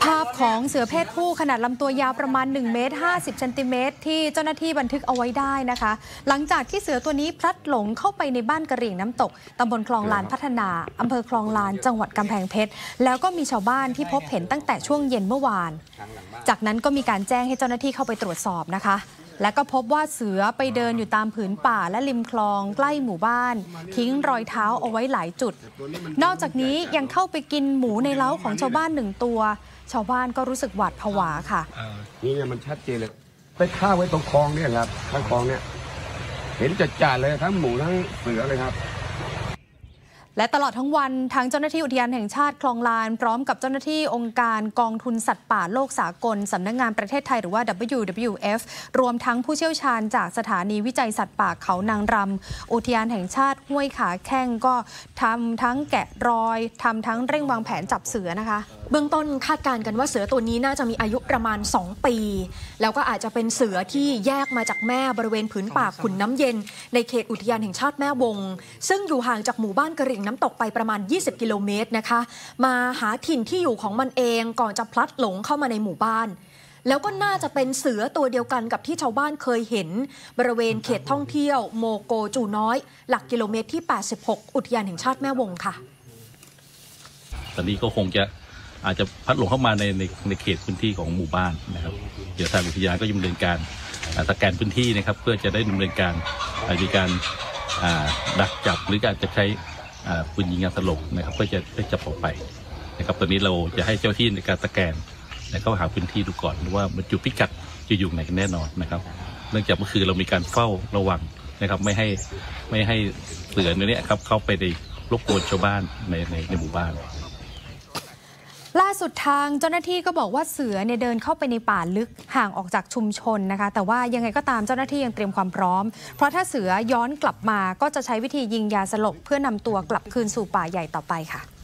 ภาพของเสือเพศผู้ขนาดลำตัวยาวประมาณ1 เมตร 50 เซนติเมตรที่เจ้าหน้าที่บันทึกเอาไว้ได้นะคะหลังจากที่เสือตัวนี้พลัดหลงเข้าไปในบ้านกระเหรี่ยงน้ำตกตำบลคลองลานพัฒนาอำเภอคลองลานจังหวัดกำแพงเพชรแล้วก็มีชาวบ้านที่พบเห็นตั้งแต่ช่วงเย็นเมื่อวานจากนั้นก็มีการแจ้งให้เจ้าหน้าที่เข้าไปตรวจสอบนะคะและก็พบว่าเสือไปเดินอยู่ตามผืนป่าและริมคลองใกล้หมู่บ้านทิ้งรอยเท้าเอาไว้หลายจุดนอกจากนี้ยังเข้าไปกินหมูในเล้าของชาวบ้าน1 ตัวชาวบ้านก็รู้สึกหวาดผวาค่ะนี่เนี่ยมันชัดเจนเลยไปฆ่าไว้ตรงคลองเนี่ยครับข้างคลองเนี่ยเห็นจัดๆเลยทั้งหมูทั้งเสือเลยครับและตลอดทั้งวันทางเจ้าหน้าที่อุทยานแห่งชาติคลองลานพร้อมกับเจ้าหน้าที่องค์การกองทุนสัตว์ป่าโลกสากลสำนักงานประเทศไทยหรือว่า WWF รวมทั้งผู้เชี่ยวชาญจากสถานีวิจัยสัตว์ป่าเขานางรำอุทยานแห่งชาติห้วยขาแข้งก็ทำทั้งแกะรอยทำทั้งเร่งวางแผนจับเสือนะคะเบื้องต้นคาดการณ์กันว่าเสือตัวนี้น่าจะมีอายุประมาณ2 ปีแล้วก็อาจจะเป็นเสือที่แยกมาจากแม่บริเวณผืนป่าขุนน้ำเย็นในเขตอุทยานแห่งชาติแม่วงซึ่งอยู่ห่างจากหมู่บ้านกระเหรี่ยงน้ำตกไปประมาณ20 กิโลเมตรนะคะมาหาถิ่นที่อยู่ของมันเองก่อนจะพลัดหลงเข้ามาในหมู่บ้านแล้วก็น่าจะเป็นเสือตัวเดียวกันกับที่ชาวบ้านเคยเห็นบริเวณเขตท่องเที่ยวโมโกจูน้อยหลักกิโลเมตรที่86อุทยานแห่งชาติแม่วงค่ะตอนนี้ก็คงจะอาจจะพัดหลงเข้ามาในเขตพื้นที่ของหมู่บ้านนะครับเดี๋ยวทางอุทยานก็จะดำเนินการสแกนพื้นที่นะครับเพื่อจะได้ดำเนินการในการดักจับหรือการจะใช้ปืนยิงยาสลบนะครับเพื่อจะได้จับออกไปนะครับตอนนี้เราจะให้เจ้าที่ในการสแกนและเข้าหาพื้นที่ดูก่อนว่ามันจุดพิกัดจะอยู่ไหนกันแน่นอนนะครับเนื่องจากเมื่อคืนเรามีการเฝ้าระวังนะครับไม่ให้เสือตัวนี้ครับเข้าไปในรบกวนชาวบ้านในหมู่บ้านล่าสุดทางเจ้าหน้าที่ก็บอกว่าเสือเนี่ยเดินเข้าไปในป่าลึกห่างออกจากชุมชนนะคะแต่ว่ายังไงก็ตามเจ้าหน้าที่ยังเตรียมความพร้อมเพราะถ้าเสือย้อนกลับมาก็จะใช้วิธียิงยาสลบเพื่อนำตัวกลับคืนสู่ป่าใหญ่ต่อไปค่ะ